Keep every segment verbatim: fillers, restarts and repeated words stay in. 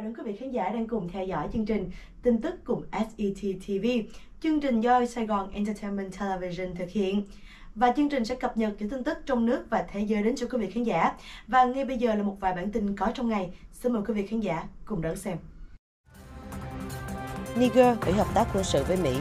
chào đón quý vị khán giả đang cùng theo dõi chương trình tin tức cùng ét e tê ti vi. Chương trình do Sài Gòn Entertainment Television thực hiện. Và chương trình sẽ cập nhật những tin tức trong nước và thế giới đến cho quý vị khán giả. Và ngay bây giờ là một vài bản tin có trong ngày. Xin mời quý vị khán giả cùng đón xem. Niger hủy hợp tác quân sự với Mỹ.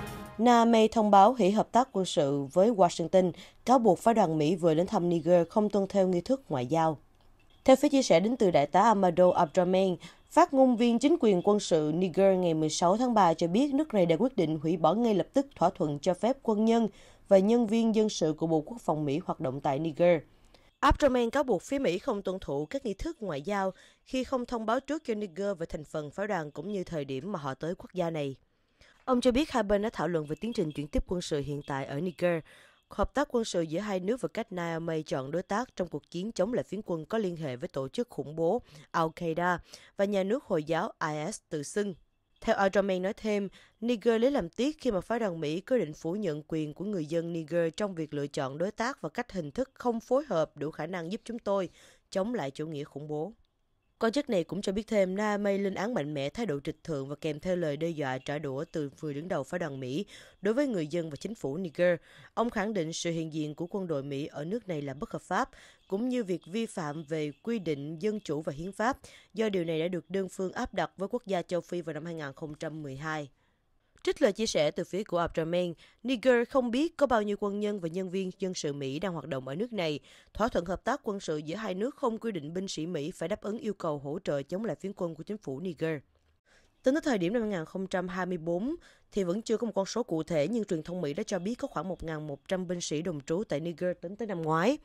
Niamey thông báo hủy hợp tác quân sự với Washington, cáo buộc phái đoàn Mỹ vừa đến thăm Niger không tuân theo nghi thức ngoại giao. Theo phía chia sẻ đến từ Đại tá Amadou Abdrahmane, phát ngôn viên chính quyền quân sự Niger ngày mười sáu tháng ba cho biết nước này đã quyết định hủy bỏ ngay lập tức thỏa thuận cho phép quân nhân và nhân viên dân sự của Bộ Quốc phòng Mỹ hoạt động tại Niger. Abdrahmane cáo buộc phía Mỹ không tuân thủ các nghi thức ngoại giao khi không thông báo trước cho Niger về thành phần phái đoàn cũng như thời điểm mà họ tới quốc gia này. Ông cho biết hai bên đã thảo luận về tiến trình chuyển tiếp quân sự hiện tại ở Niger. Hợp tác quân sự giữa hai nước và cách Niamey chọn đối tác trong cuộc chiến chống lại phiến quân có liên hệ với tổ chức khủng bố Al-Qaeda và nhà nước Hồi giáo i ét tự xưng. Theo Abdrahmane nói thêm, Niger lấy làm tiếc khi mà phái đoàn Mỹ quyết định phủ nhận quyền của người dân Niger trong việc lựa chọn đối tác và cách hình thức không phối hợp đủ khả năng giúp chúng tôi chống lại chủ nghĩa khủng bố. Quan chức này cũng cho biết thêm Niamey lên án mạnh mẽ thái độ trịch thượng và kèm theo lời đe dọa trả đũa từ người đứng đầu phái đoàn Mỹ đối với người dân và chính phủ Niger. Ông khẳng định sự hiện diện của quân đội Mỹ ở nước này là bất hợp pháp, cũng như việc vi phạm về quy định dân chủ và hiến pháp, do điều này đã được đơn phương áp đặt với quốc gia châu Phi vào năm hai nghìn không trăm mười hai. Trích lời chia sẻ từ phía của Abdrahmane, Niger không biết có bao nhiêu quân nhân và nhân viên dân sự Mỹ đang hoạt động ở nước này. Thỏa thuận hợp tác quân sự giữa hai nước không quy định binh sĩ Mỹ phải đáp ứng yêu cầu hỗ trợ chống lại phiến quân của chính phủ Niger. Tính tới thời điểm năm hai nghìn không trăm hai mươi tư thì vẫn chưa có một con số cụ thể, nhưng truyền thông Mỹ đã cho biết có khoảng một nghìn một trăm binh sĩ đồn trú tại Niger tính tới năm ngoái.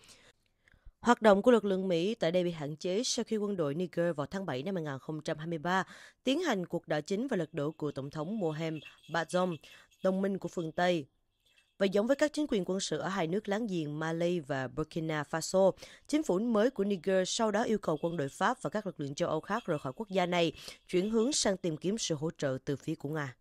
Hoạt động của lực lượng Mỹ tại đây bị hạn chế sau khi quân đội Niger vào tháng bảy năm hai nghìn không trăm hai mươi ba tiến hành cuộc đảo chính và lật đổ của Tổng thống Mohamed Bazoum, đồng minh của phương Tây. Và giống với các chính quyền quân sự ở hai nước láng giềng Mali và Burkina Faso, chính phủ mới của Niger sau đó yêu cầu quân đội Pháp và các lực lượng châu Âu khác rời khỏi quốc gia này, chuyển hướng sang tìm kiếm sự hỗ trợ từ phía của Nga.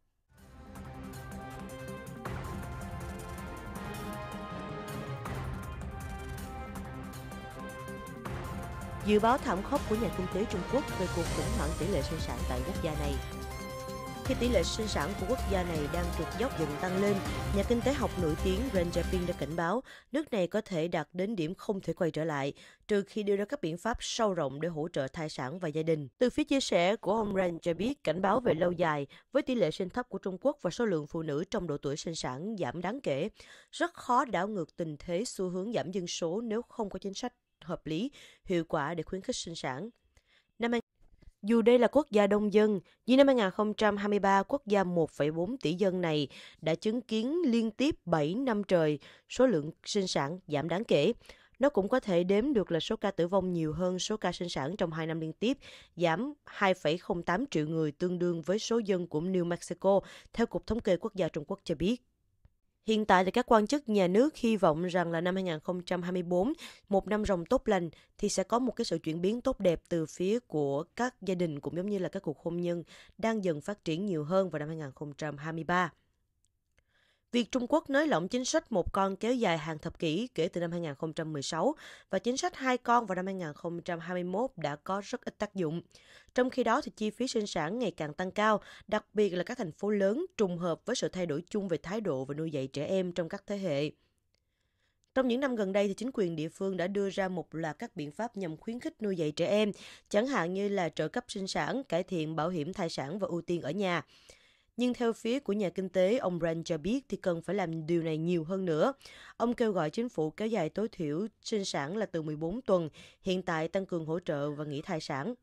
Dự báo thảm khốc của nhà kinh tế Trung Quốc về cuộc khủng hoảng tỷ lệ sinh sản tại quốc gia này. Khi tỷ lệ sinh sản của quốc gia này đang trượt dốc dần tăng lên, nhà kinh tế học nổi tiếng Ren Xiaoping đã cảnh báo nước này có thể đạt đến điểm không thể quay trở lại, trừ khi đưa ra các biện pháp sâu rộng để hỗ trợ thai sản và gia đình. Từ phía chia sẻ của ông Ren cho biết, cảnh báo về lâu dài, với tỷ lệ sinh thấp của Trung Quốc và số lượng phụ nữ trong độ tuổi sinh sản giảm đáng kể, rất khó đảo ngược tình thế xu hướng giảm dân số nếu không có chính sách hợp lý, hiệu quả để khuyến khích sinh sản. Năm Dù đây là quốc gia đông dân, nhưng năm hai nghìn không trăm hai mươi ba, quốc gia một phẩy bốn tỷ dân này đã chứng kiến liên tiếp bảy năm trời số lượng sinh sản giảm đáng kể. Nó cũng có thể đếm được là số ca tử vong nhiều hơn số ca sinh sản trong hai năm liên tiếp, giảm hai phẩy không tám triệu người, tương đương với số dân của New Mexico, theo Cục Thống kê Quốc gia Trung Quốc cho biết. Hiện tại thì các quan chức nhà nước hy vọng rằng là năm hai nghìn không trăm hai mươi tư, một năm rồng tốt lành, thì sẽ có một cái sự chuyển biến tốt đẹp từ phía của các gia đình cũng giống như là các cuộc hôn nhân đang dần phát triển nhiều hơn vào năm hai nghìn không trăm hai mươi ba. Việc Trung Quốc nới lỏng chính sách một con kéo dài hàng thập kỷ kể từ năm hai nghìn không trăm mười sáu và chính sách hai con vào năm hai nghìn không trăm hai mươi mốt đã có rất ít tác dụng. Trong khi đó thì chi phí sinh sản ngày càng tăng cao, đặc biệt là các thành phố lớn, trùng hợp với sự thay đổi chung về thái độ và nuôi dạy trẻ em trong các thế hệ. Trong những năm gần đây thì chính quyền địa phương đã đưa ra một loạt các biện pháp nhằm khuyến khích nuôi dạy trẻ em, chẳng hạn như là trợ cấp sinh sản, cải thiện bảo hiểm thai sản và ưu tiên ở nhà. Nhưng theo phía của nhà kinh tế, ông Ren cho biết thì cần phải làm điều này nhiều hơn nữa. Ông kêu gọi chính phủ kéo dài tối thiểu sinh sản là từ mười bốn tuần, hiện tại tăng cường hỗ trợ và nghỉ thai sản.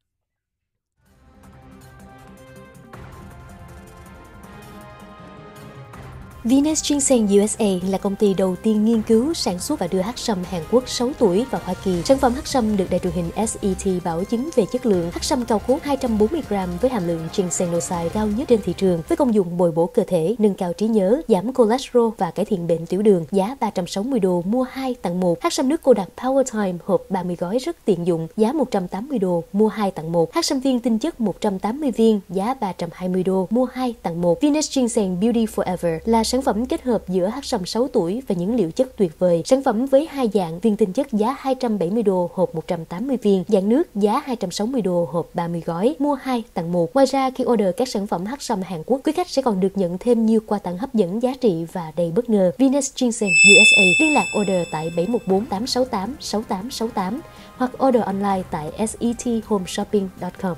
Venus Ginseng u ét a là công ty đầu tiên nghiên cứu, sản xuất và đưa hắc sâm Hàn Quốc sáu tuổi vào Hoa Kỳ. Sản phẩm hắc sâm được đài truyền hình ét e tê bảo chứng về chất lượng. Hắc sâm cao cốt hai trăm bốn mươi gam với hàm lượng ginsennoside cao nhất trên thị trường, với công dụng bồi bổ cơ thể, nâng cao trí nhớ, giảm cholesterol và cải thiện bệnh tiểu đường. Giá ba trăm sáu mươi đô mua hai tặng một. Hắc sâm nước cô đặc Power Time hộp ba mươi gói rất tiện dụng, giá một trăm tám mươi đô mua hai tặng một. Hắc sâm viên tinh chất một trăm tám mươi viên, giá ba trăm hai mươi đô mua hai tặng một. Venus Ginseng Beauty Forever là sản phẩm kết hợp giữa hắc sâm sáu tuổi và những liệu chất tuyệt vời. Sản phẩm với hai dạng viên tinh chất giá hai trăm bảy mươi đô hộp một trăm tám mươi viên, dạng nước giá hai trăm sáu mươi đô hộp ba mươi gói, mua hai tặng một. Ngoài ra, khi order các sản phẩm hắc sâm Hàn Quốc, quý khách sẽ còn được nhận thêm nhiều quà tặng hấp dẫn, giá trị và đầy bất ngờ. Venus Ginseng u ét a liên lạc order tại bảy một bốn tám sáu tám sáu tám sáu tám hoặc order online tại sethomeshopping chấm com.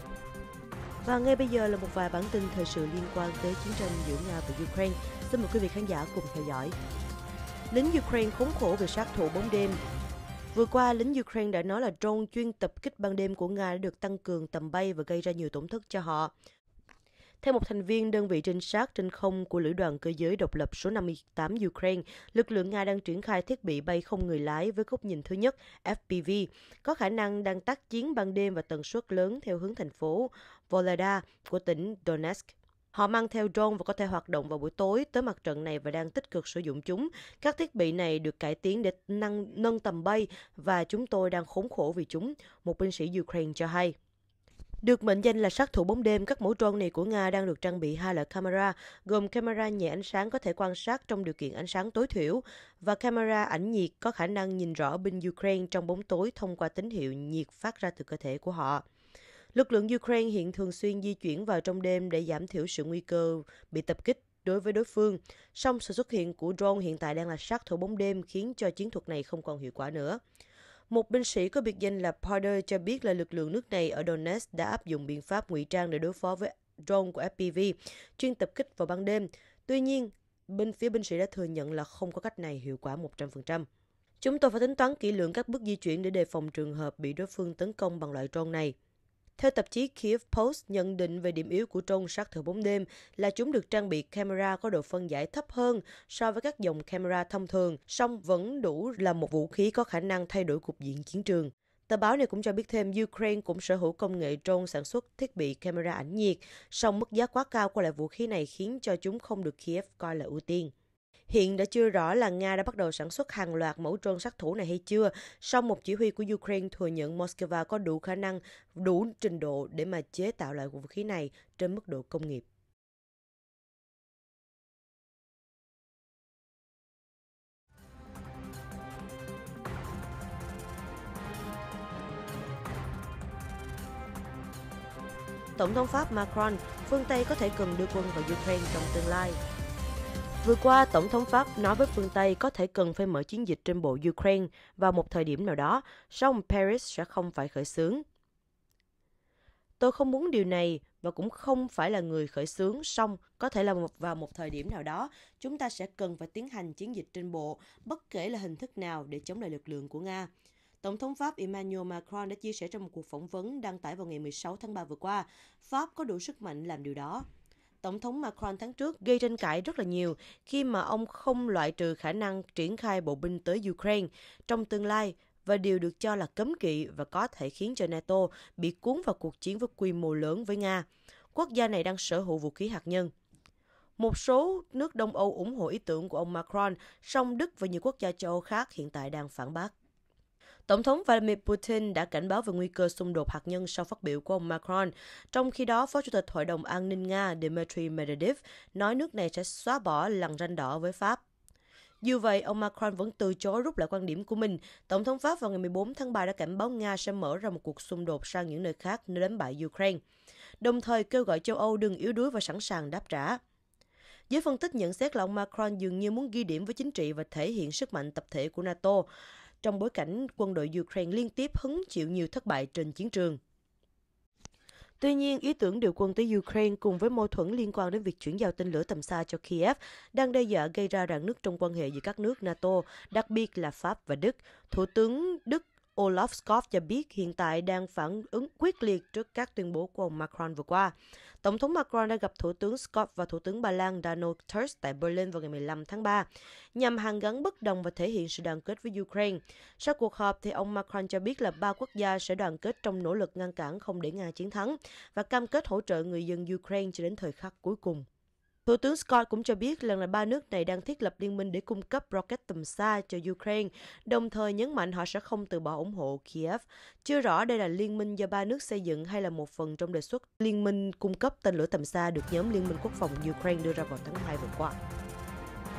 Và ngay bây giờ là một vài bản tin thời sự liên quan tới chiến tranh giữa Nga và Ukraine. Xin mời quý vị khán giả cùng theo dõi. Lính Ukraine khốn khổ về sát thủ bóng đêm. Vừa qua, lính Ukraine đã nói là drone chuyên tập kích ban đêm của Nga đã được tăng cường tầm bay và gây ra nhiều tổn thất cho họ. Theo một thành viên đơn vị trinh sát trên không của Lữ đoàn Cơ giới độc lập số năm mươi tám Ukraine, lực lượng Nga đang triển khai thiết bị bay không người lái với góc nhìn thứ nhất F P V, có khả năng đang tác chiến ban đêm và tần suất lớn theo hướng thành phố Volodya của tỉnh Donetsk. Họ mang theo drone và có thể hoạt động vào buổi tối tới mặt trận này và đang tích cực sử dụng chúng. Các thiết bị này được cải tiến để nâng, nâng tầm bay và chúng tôi đang khốn khổ vì chúng, một binh sĩ Ukraine cho hay. Được mệnh danh là sát thủ bóng đêm, các mẫu drone này của Nga đang được trang bị hai loại camera, gồm camera nhẹ ánh sáng có thể quan sát trong điều kiện ánh sáng tối thiểu và camera ảnh nhiệt có khả năng nhìn rõ binh Ukraine trong bóng tối thông qua tín hiệu nhiệt phát ra từ cơ thể của họ. Lực lượng Ukraine hiện thường xuyên di chuyển vào trong đêm để giảm thiểu sự nguy cơ bị tập kích đối với đối phương. Song sự xuất hiện của drone hiện tại đang là sát thủ bóng đêm khiến cho chiến thuật này không còn hiệu quả nữa. Một binh sĩ có biệt danh là Porter cho biết là lực lượng nước này ở Donetsk đã áp dụng biện pháp ngụy trang để đối phó với drone của F P V, chuyên tập kích vào ban đêm. Tuy nhiên, bên phía binh sĩ đã thừa nhận là không có cách này hiệu quả một trăm phần trăm. Chúng tôi phải tính toán kỹ lưỡng các bước di chuyển để đề phòng trường hợp bị đối phương tấn công bằng loại drone này. Theo tạp chí Kiev Post, nhận định về điểm yếu của drone sát thủ bóng đêm là chúng được trang bị camera có độ phân giải thấp hơn so với các dòng camera thông thường, song vẫn đủ là một vũ khí có khả năng thay đổi cục diện chiến trường. Tờ báo này cũng cho biết thêm Ukraine cũng sở hữu công nghệ drone sản xuất thiết bị camera ảnh nhiệt, song mức giá quá cao của loại vũ khí này khiến cho chúng không được Kiev coi là ưu tiên. Hiện đã chưa rõ là Nga đã bắt đầu sản xuất hàng loạt mẫu drone sát thủ này hay chưa, song một chỉ huy của Ukraine thừa nhận Moscow có đủ khả năng, đủ trình độ để mà chế tạo loại vũ khí này trên mức độ công nghiệp. Tổng thống Pháp Macron, phương Tây có thể cần đưa quân vào Ukraine trong tương lai. Vừa qua, Tổng thống Pháp nói với phương Tây có thể cần phải mở chiến dịch trên bộ Ukraine vào một thời điểm nào đó, song Paris sẽ không phải khởi xướng. Tôi không muốn điều này và cũng không phải là người khởi xướng, song có thể là một, vào một thời điểm nào đó, chúng ta sẽ cần phải tiến hành chiến dịch trên bộ, bất kể là hình thức nào để chống lại lực lượng của Nga. Tổng thống Pháp Emmanuel Macron đã chia sẻ trong một cuộc phỏng vấn đăng tải vào ngày mười sáu tháng ba vừa qua, Pháp có đủ sức mạnh làm điều đó. Tổng thống Macron tháng trước gây tranh cãi rất là nhiều khi mà ông không loại trừ khả năng triển khai bộ binh tới Ukraine trong tương lai và điều được cho là cấm kỵ và có thể khiến cho NATO bị cuốn vào cuộc chiến với quy mô lớn với Nga. Quốc gia này đang sở hữu vũ khí hạt nhân. Một số nước Đông Âu ủng hộ ý tưởng của ông Macron, song Đức và nhiều quốc gia châu Âu khác hiện tại đang phản bác. Tổng thống Vladimir Putin đã cảnh báo về nguy cơ xung đột hạt nhân sau phát biểu của ông Macron. Trong khi đó, Phó Chủ tịch Hội đồng An ninh Nga Dmitry Medvedev nói nước này sẽ xóa bỏ lằn ranh đỏ với Pháp. Dù vậy, ông Macron vẫn từ chối rút lại quan điểm của mình. Tổng thống Pháp vào ngày mười bốn tháng ba đã cảnh báo Nga sẽ mở ra một cuộc xung đột sang những nơi khác nếu đánh bại Ukraine, đồng thời kêu gọi châu Âu đừng yếu đuối và sẵn sàng đáp trả. Giới phân tích nhận xét là ông Macron dường như muốn ghi điểm với chính trị và thể hiện sức mạnh tập thể của NATO, trong bối cảnh quân đội Ukraine liên tiếp hứng chịu nhiều thất bại trên chiến trường. Tuy nhiên, ý tưởng điều quân tới Ukraine cùng với mâu thuẫn liên quan đến việc chuyển giao tên lửa tầm xa cho Kiev đang đe dọa gây ra rạn nứt trong quan hệ giữa các nước NATO, đặc biệt là Pháp và Đức. Thủ tướng Đức Olaf Scholz cho biết hiện tại đang phản ứng quyết liệt trước các tuyên bố của ông Macron vừa qua. Tổng thống Macron đã gặp Thủ tướng Scholz và Thủ tướng Ba Lan Donald Tusk tại Berlin vào ngày mười lăm tháng ba, nhằm hàn gắn bất đồng và thể hiện sự đoàn kết với Ukraine. Sau cuộc họp, thì ông Macron cho biết là ba quốc gia sẽ đoàn kết trong nỗ lực ngăn cản không để Nga chiến thắng và cam kết hỗ trợ người dân Ukraine cho đến thời khắc cuối cùng. Thủ tướng Scott cũng cho biết lần là ba nước này đang thiết lập liên minh để cung cấp rocket tầm xa cho Ukraine, đồng thời nhấn mạnh họ sẽ không từ bỏ ủng hộ Kiev. Chưa rõ đây là liên minh do ba nước xây dựng hay là một phần trong đề xuất liên minh cung cấp tên lửa tầm xa được nhóm Liên minh Quốc phòng Ukraine đưa ra vào tháng hai vừa qua.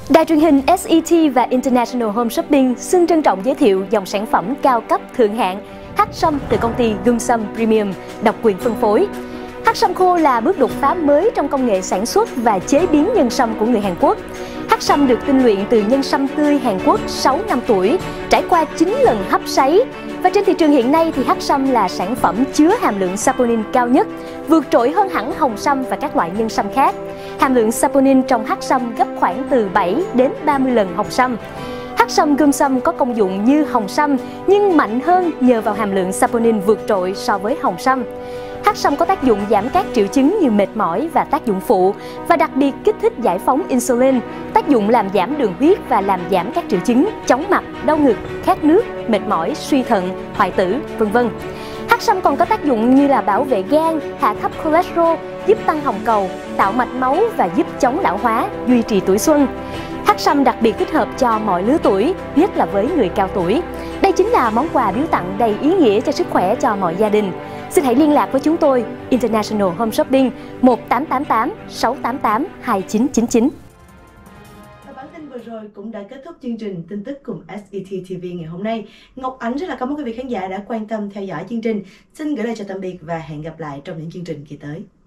Đài truyền hình ét e tê và International Home Shopping xin trân trọng giới thiệu dòng sản phẩm cao cấp thượng hạng hắc sâm từ công ty Gumsam Premium, độc quyền phân phối. Hắc sâm khô là bước đột phá mới trong công nghệ sản xuất và chế biến nhân sâm của người Hàn Quốc. Hắc sâm được tinh luyện từ nhân sâm tươi Hàn Quốc sáu năm tuổi, trải qua chín lần hấp sấy. Và trên thị trường hiện nay thì hắc sâm là sản phẩm chứa hàm lượng saponin cao nhất, vượt trội hơn hẳn hồng sâm và các loại nhân sâm khác. Hàm lượng saponin trong hắc sâm gấp khoảng từ bảy đến ba mươi lần hồng sâm. Hắc sâm Gumsam có công dụng như hồng sâm nhưng mạnh hơn nhờ vào hàm lượng saponin vượt trội so với hồng sâm. Hắc sâm có tác dụng giảm các triệu chứng như mệt mỏi và tác dụng phụ, và đặc biệt kích thích giải phóng insulin, tác dụng làm giảm đường huyết và làm giảm các triệu chứng chóng mặt, đau ngực, khát nước, mệt mỏi, suy thận, hoại tử, vân vân. Hắc sâm còn có tác dụng như là bảo vệ gan, hạ thấp cholesterol, giúp tăng hồng cầu, tạo mạch máu và giúp chống lão hóa, duy trì tuổi xuân. Hắc sâm đặc biệt thích hợp cho mọi lứa tuổi, nhất là với người cao tuổi. Đây chính là món quà biếu tặng đầy ý nghĩa cho sức khỏe cho mọi gia đình. Xin hãy liên lạc với chúng tôi, International Home Shopping một tám tám tám sáu tám tám hai chín chín chín. Và bản tin vừa rồi cũng đã kết thúc chương trình tin tức cùng ét e tê ti vi ngày hôm nay. Ngọc Ánh rất là cảm ơn quý vị khán giả đã quan tâm theo dõi chương trình. Xin gửi lời chào tạm biệt và hẹn gặp lại trong những chương trình kỳ tới.